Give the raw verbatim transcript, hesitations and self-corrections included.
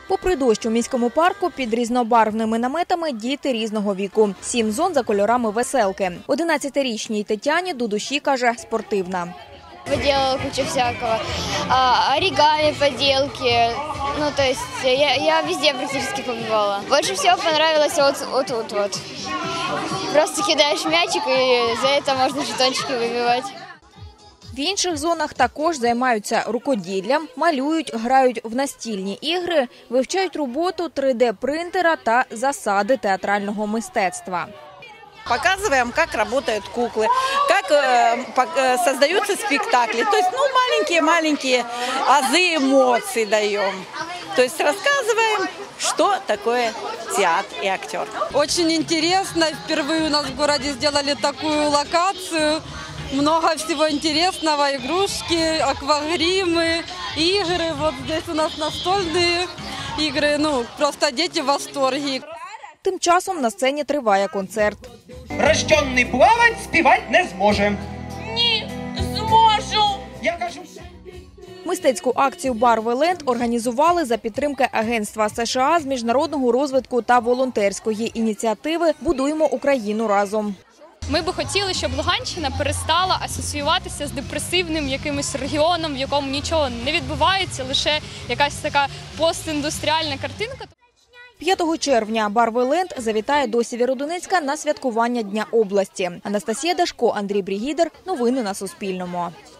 Попри дощ у міському парку, під різнобарвними наметами діти різного віку. Сім зон за кольорами веселки. одинадцятирічній Тетяні до душі, каже, спортивна. Поделала кучу всякого. А, оригами, поделки. Ну, то есть я, я везде практически побывала. Больше всего понравилось вот, вот тут вот. Просто кидаешь мячик, и за это можно жетончики выбивать. В інших зонах також займаються рукоділлям, малюють, грають в настільні ігри, вивчають роботу три де принтера та засади театрального мистецтва. Показываем, как работают куклы, как э, создаются спектакли. То есть, ну, маленькие-маленькие азы эмоций даем. То есть рассказываем, что такое театр и актер. Очень интересно. Впервые у нас в городе сделали такую локацию. Много всего интересного. Игрушки, аквагримы, игры. Вот здесь у нас настольные игры. Ну, просто дети в восторге. Тим часом на сцені триває концерт. Рожденний плавать співати не зможе. Ні, зможу. Я кажу... Мистецьку акцію «Барви-ленд» організували за підтримки Агентства США з міжнародного розвитку та волонтерської ініціативи «Будуємо Україну разом». Ми би хотіли, щоб Луганщина перестала асоціюватися з депресивним якимось регіоном, в якому нічого не відбувається, лише якась така постіндустріальна картинка. п'ятого червня «Барви-ленд» завітає до Сєвєродонецька на святкування Дня області. Анастасія Дашко, Андрій Брігідер. Новини на Суспільному.